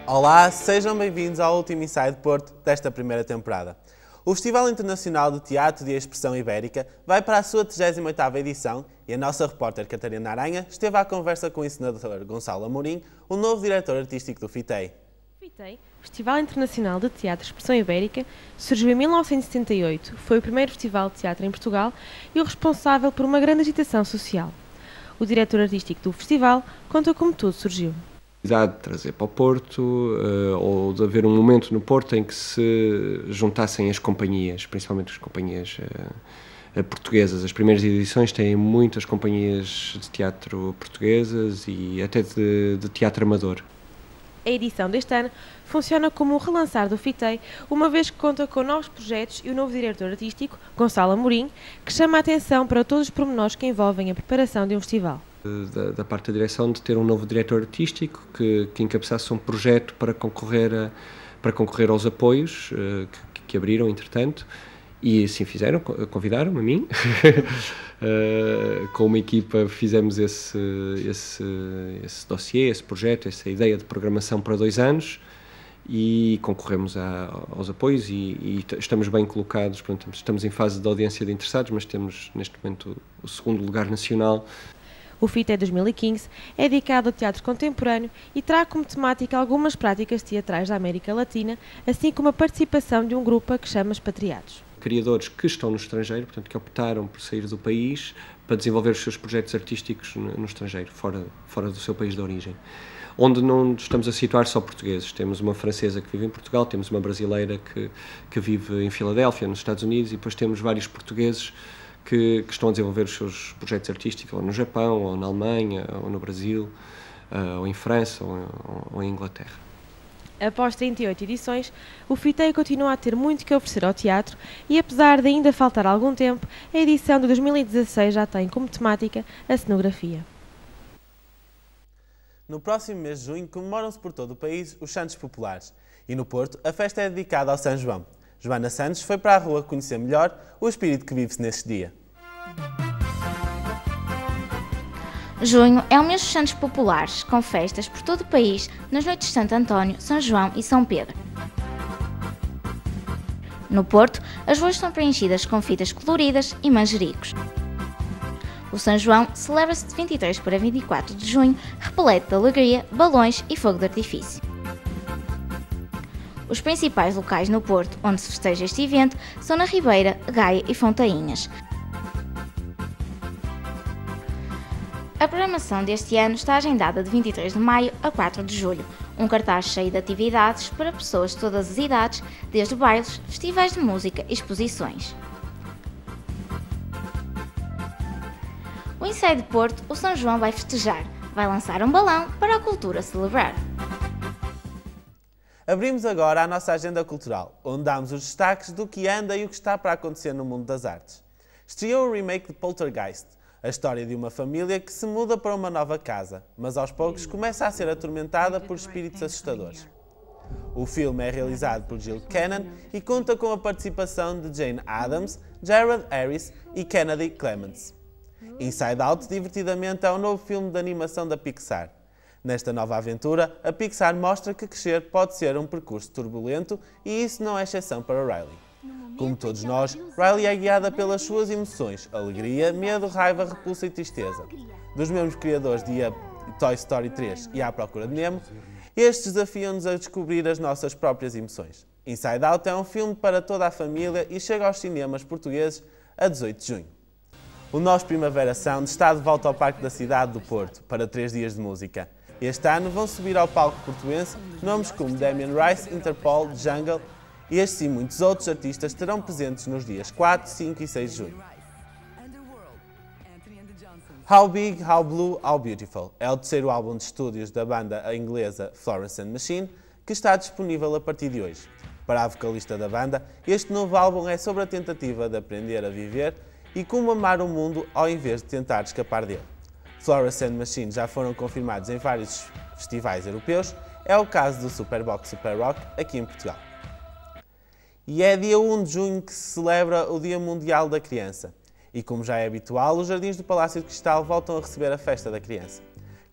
Olá, sejam bem-vindos ao último Inside Porto desta primeira temporada. O Festival Internacional de Teatro e Expressão Ibérica vai para a sua 38ª edição e a nossa repórter Catarina Aranha esteve à conversa com o encenador Gonçalo Amorim, o novo diretor artístico do FITEI. O FITEI, Festival Internacional de Teatro e Expressão Ibérica, surgiu em 1978, foi o primeiro festival de teatro em Portugal e o responsável por uma grande agitação social. O diretor artístico do festival conta como tudo surgiu. De trazer para o Porto, ou de haver um momento no Porto em que se juntassem as companhias, principalmente as companhias portuguesas. As primeiras edições têm muitas companhias de teatro portuguesas e até de teatro amador. A edição deste ano funciona como um relançar do FITEI, uma vez que conta com novos projetos e o novo diretor artístico, Gonçalo Amorim, que chama a atenção para todos os pormenores que envolvem a preparação de um festival. Da parte da direção, de ter um novo diretor artístico que encabeçasse um projeto para concorrer aos apoios que abriram, entretanto, e assim fizeram, convidaram-me a mim. Com uma equipa fizemos esse dossiê, esse projeto, essa ideia de programação para 2 anos e concorremos aos apoios e estamos bem colocados. Portanto, estamos em fase de audiência de interessados, mas temos neste momento o 2º lugar nacional. O FITEI 2015 é dedicado ao teatro contemporâneo e terá como temática algumas práticas teatrais da América Latina, assim como a participação de um grupo que chama Expatriados. Criadores que estão no estrangeiro, portanto, que optaram por sair do país para desenvolver os seus projetos artísticos no estrangeiro, fora do seu país de origem. Onde não estamos a situar só portugueses. Temos uma francesa que vive em Portugal, temos uma brasileira que vive em Filadélfia, nos Estados Unidos, e depois temos vários portugueses que estão a desenvolver os seus projetos artísticos, ou no Japão, ou na Alemanha, ou no Brasil, ou em França, ou em Inglaterra. Após 38 edições, o FITEI continua a ter muito que oferecer ao teatro e, apesar de ainda faltar algum tempo, a edição de 2016 já tem como temática a cenografia. No próximo mês de junho comemoram-se por todo o país os Santos Populares e no Porto a festa é dedicada ao São João. Joana Santos foi para a rua conhecer melhor o espírito que vive-se neste dia. Junho é o mês dos Santos Populares, com festas por todo o país nas noites de Santo António, São João e São Pedro. No Porto, as ruas são preenchidas com fitas coloridas e manjericos. O São João celebra-se de 23 para 24 de junho, repleto de alegria, balões e fogo de artifício. Os principais locais no Porto onde se festeja este evento são na Ribeira, Gaia e Fontainhas. A programação deste ano está agendada de 23 de maio a 4 de julho, um cartaz cheio de atividades para pessoas de todas as idades, desde bailes, festivais de música e exposições. O Inside Porto, o São João vai festejar, vai lançar um balão para a cultura celebrar. Abrimos agora a nossa agenda cultural, onde damos os destaques do que anda e o que está para acontecer no mundo das artes. Estreou o remake de Poltergeist, a história de uma família que se muda para uma nova casa, mas aos poucos começa a ser atormentada por espíritos assustadores. O filme é realizado por Jill Cannon e conta com a participação de Jane Adams, Jared Harris e Kennedy Clements. Inside Out, divertidamente, é um novo filme de animação da Pixar. Nesta nova aventura, a Pixar mostra que crescer pode ser um percurso turbulento e isso não é exceção para Riley. Como todos nós, Riley é guiada pelas suas emoções, alegria, medo, raiva, repulsa e tristeza. Dos mesmos criadores de Toy Story 3 e À Procura de Nemo, estes desafiam-nos a descobrir as nossas próprias emoções. Inside Out é um filme para toda a família e chega aos cinemas portugueses a 18 de junho. O nosso Primavera Sound está de volta ao Parque da Cidade do Porto para 3 dias de música. Este ano vão subir ao palco portuense nomes como Damien Rice, Interpol, Jungle e estes e muitos outros artistas estarão presentes nos dias 4, 5 e 6 de junho. How Big, How Blue, How Beautiful é o terceiro álbum de estúdios da banda inglesa Florence and Machine que está disponível a partir de hoje. Para a vocalista da banda, este novo álbum é sobre a tentativa de aprender a viver e como amar o mundo ao invés de tentar escapar dele. Florence and Machine já foram confirmados em vários festivais europeus, é o caso do Superbox Super Rock aqui em Portugal. E é dia 1 de junho que se celebra o Dia Mundial da Criança. E como já é habitual, os Jardins do Palácio de Cristal voltam a receber a Festa da Criança.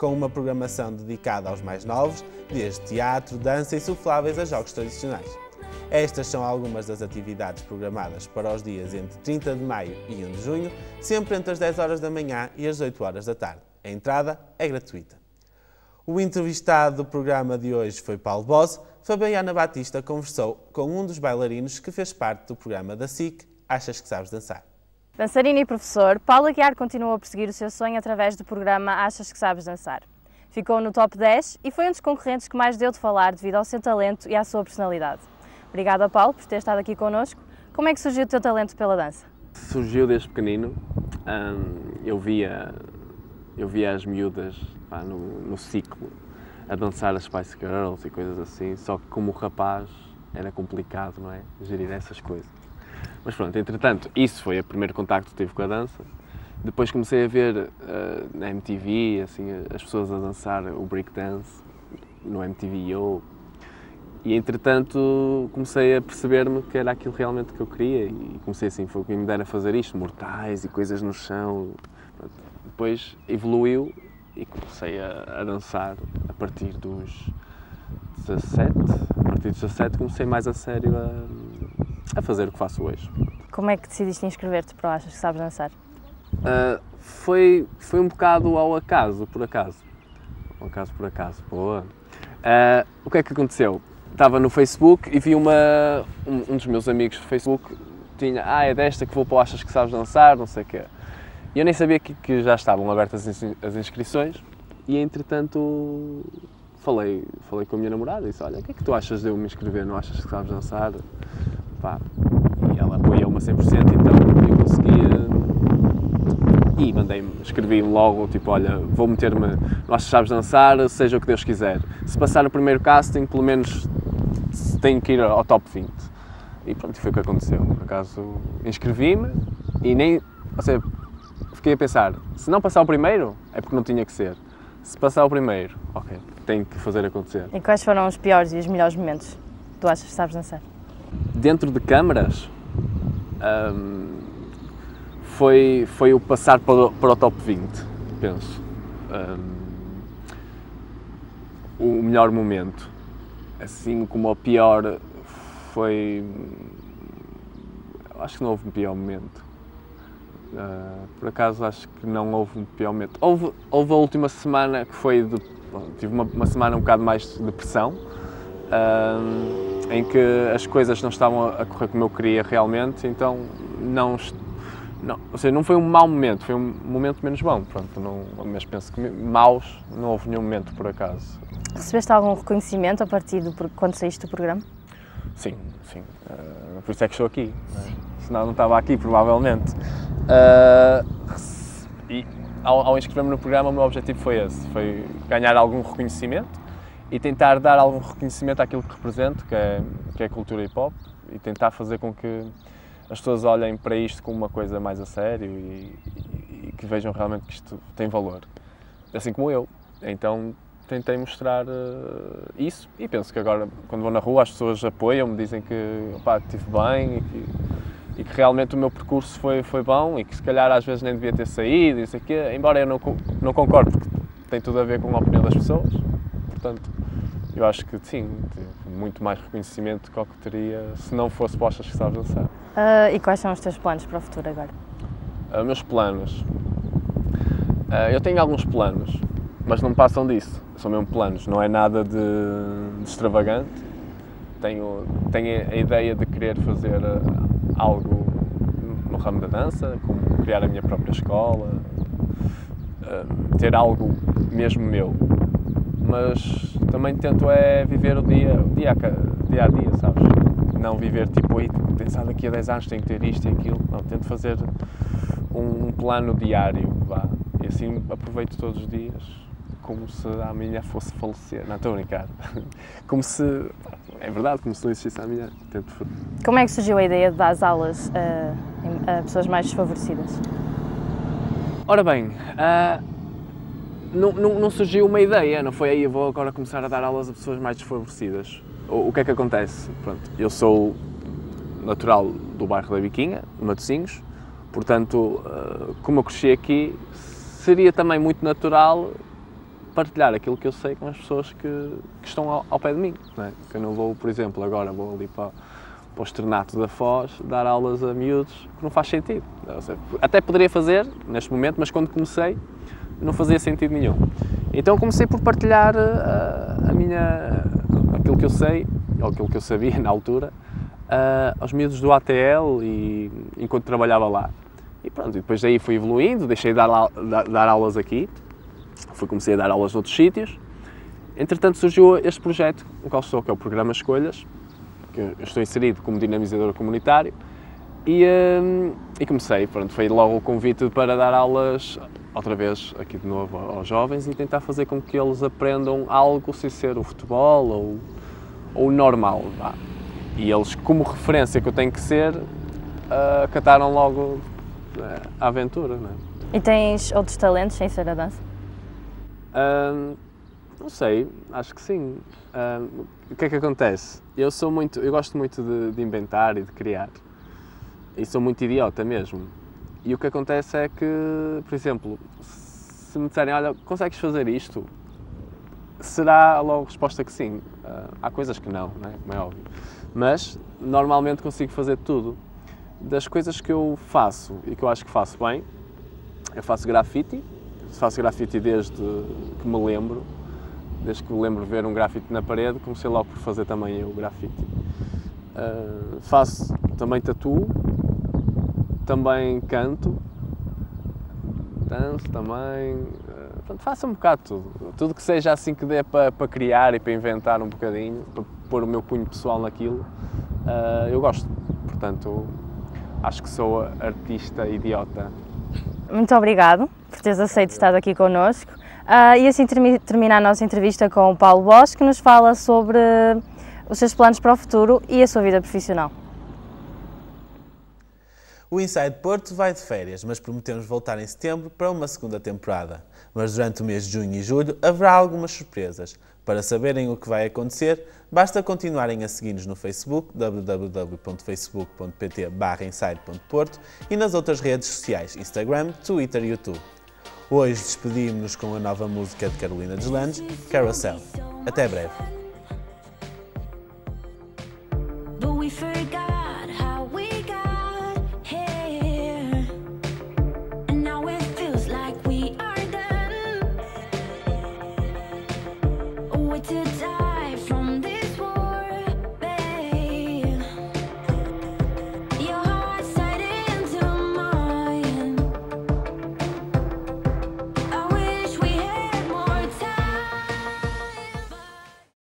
com uma programação dedicada aos mais novos, desde teatro, dança e insufláveis a jogos tradicionais. Estas são algumas das atividades programadas para os dias entre 30 de maio e 1 de junho, sempre entre as 10 horas da manhã e as 8 horas da tarde. A entrada é gratuita. O entrevistado do programa de hoje foi Paulo Bose. Fabiana Batista conversou com um dos bailarinos que fez parte do programa da SIC, Achas que Sabes Dançar? Dançarino e professor, Paulo Aguiar continua a perseguir o seu sonho através do programa Achas que Sabes Dançar. Ficou no top 10 e foi um dos concorrentes que mais deu de falar devido ao seu talento e à sua personalidade. Obrigada, Paulo, por ter estado aqui connosco. Como é que surgiu o teu talento pela dança? Surgiu desde pequenino. Eu via as miúdas no ciclo a dançar as Spice Girls e coisas assim, só que como rapaz era complicado, não é? Gerir essas coisas. Mas pronto, entretanto, isso foi o primeiro contacto que tive com a dança. Depois comecei a ver na MTV, assim, as pessoas a dançar o breakdance no MTV. E entretanto comecei a perceber-me que era aquilo realmente que eu queria e comecei assim, foi o que me dera a fazer isto, mortais e coisas no chão. Pronto. Depois evoluiu e comecei a dançar a partir dos 17. A partir dos 17 comecei mais a sério a fazer o que faço hoje. Como é que decidiste inscrever-te para o Achas que Sabes Dançar? Foi um bocado ao acaso, por acaso. Boa. O que é que aconteceu? Estava no Facebook e vi um dos meus amigos do Facebook tinha, é desta que vou para o Achas que Sabes Dançar, não sei o quê. E eu nem sabia que já estavam abertas as inscrições e, entretanto, falei com a minha namorada e disse, olha, o que é que tu achas de eu me inscrever no Achas que Sabes Dançar? Pá. E ela apoiou-me a 100%, então eu conseguia. E escrevi-me logo, tipo, olha, vou meter-me no Achas que Sabes Dançar, seja o que Deus quiser. Se passar o primeiro casting, pelo menos tenho que ir ao top 20. E pronto, foi o que aconteceu. Por acaso, inscrevi-me e nem... Ou seja, fiquei a pensar, se não passar o primeiro, é porque não tinha que ser. Se passar o primeiro, ok, tenho que fazer acontecer. E quais foram os piores e os melhores momentos do Achas que Sabes Dançar? Dentro de câmaras, foi o passar para o top 20, penso. O melhor momento, assim como o pior, foi... Acho que não houve um pior momento. Por acaso, acho que não houve um pior momento. Houve a última semana que foi... tive uma semana um bocado mais de pressão, em que as coisas não estavam a correr como eu queria realmente, então ou seja, não foi um mau momento, foi um momento menos bom, pronto, mas penso que maus não houve nenhum momento por acaso. Recebeste algum reconhecimento a partir quando saíste do programa? Sim. Por isso é que estou aqui, não é? Senão não estava aqui, provavelmente. E ao inscrever-me no programa, o meu objetivo foi esse, foi ganhar algum reconhecimento e tentar dar algum reconhecimento àquilo que represento, que é a cultura hip-hop, e tentar fazer com que as pessoas olhem para isto como uma coisa mais a sério e que vejam realmente que isto tem valor, assim como eu. Então tentei mostrar isso e penso que agora, quando vou na rua, as pessoas apoiam-me, dizem que estive bem e que realmente o meu percurso foi bom e que se calhar às vezes nem devia ter saído, e isso aqui, embora eu não concordo, porque tem tudo a ver com a opinião das pessoas. Portanto, eu acho que sim, tive muito mais reconhecimento do que teria se não fosse para Achas que Sabes Dançar. E quais são os teus planos para o futuro agora? Meus planos? Eu tenho alguns planos, mas não passam disso. São mesmo planos, não é nada de extravagante. Tenho a ideia de querer fazer algo no ramo da dança, como criar a minha própria escola, ter algo mesmo meu. Mas também tento viver o dia a dia, sabes? Não viver tipo, pensar daqui a 10 anos tenho que ter isto e aquilo. Não, tento fazer um plano diário, vá. E assim aproveito todos os dias como se amanhã fosse falecer. Não, estou a brincar. Como se... É verdade, como se não existisse amanhã. Como é que surgiu a ideia de dar as aulas a pessoas mais desfavorecidas? Ora bem, não surgiu uma ideia, não foi aí eu vou agora começar a dar aulas a pessoas mais desfavorecidas. O que é que acontece? Pronto, eu sou natural do bairro da Biquinha, de Matosinhos, portanto, como eu cresci aqui, seria também muito natural partilhar aquilo que eu sei com as pessoas que estão ao pé de mim, não é? Que eu não vou, por exemplo, agora vou ali para o Externato da Foz dar aulas a miúdos, que não faz sentido. Até poderia fazer neste momento, mas quando comecei não fazia sentido nenhum. Então comecei por partilhar aquilo que eu sei, ou aquilo que eu sabia na altura, aos miúdos do ATL e enquanto trabalhava lá. E pronto, e depois daí fui evoluindo, deixei de dar aulas aqui, comecei a dar aulas noutros sítios. Entretanto surgiu este projeto, no qual estou, que é o Programa Escolhas, que eu estou inserido como dinamizador comunitário, e comecei, pronto, foi logo o convite para dar aulas, outra vez aqui de novo aos jovens, e tentar fazer com que eles aprendam algo sem ser o futebol ou o normal. Vá. E eles, como referência que eu tenho que ser, acataram logo a aventura. Não é? E tens outros talentos sem ser a dança? Não sei, acho que sim. O que é que acontece? Eu gosto muito de inventar e de criar. E sou muito idiota mesmo. E o que acontece é que, por exemplo, se me disserem, olha, consegues fazer isto? Será logo a resposta que sim. Há coisas que não, né? Como é óbvio. Mas, normalmente consigo fazer tudo. Das coisas que eu faço e que eu acho que faço bem, eu faço grafite. Faço grafite desde que me lembro. Desde que me lembro de ver um grafite na parede, comecei logo por fazer também eu grafite. Faço também tatu, também canto, danço também, faço um bocado tudo. Tudo que seja assim que dê para criar e para inventar um bocadinho, para pôr o meu cunho pessoal naquilo, eu gosto. Portanto, acho que sou artista idiota. Muito obrigado por teres aceito estar aqui connosco. E assim termina a nossa entrevista com o Paulo Bosch, que nos fala sobre os seus planos para o futuro e a sua vida profissional. O Inside Porto vai de férias, mas prometemos voltar em setembro para uma segunda temporada. Mas durante o mês de junho e julho haverá algumas surpresas. Para saberem o que vai acontecer, basta continuarem a seguir-nos no Facebook, www.facebook.pt/inside.porto e nas outras redes sociais, Instagram, Twitter e YouTube. Hoje despedimos-nos com a nova música de Carolina Deslandes, Carousel. Até breve.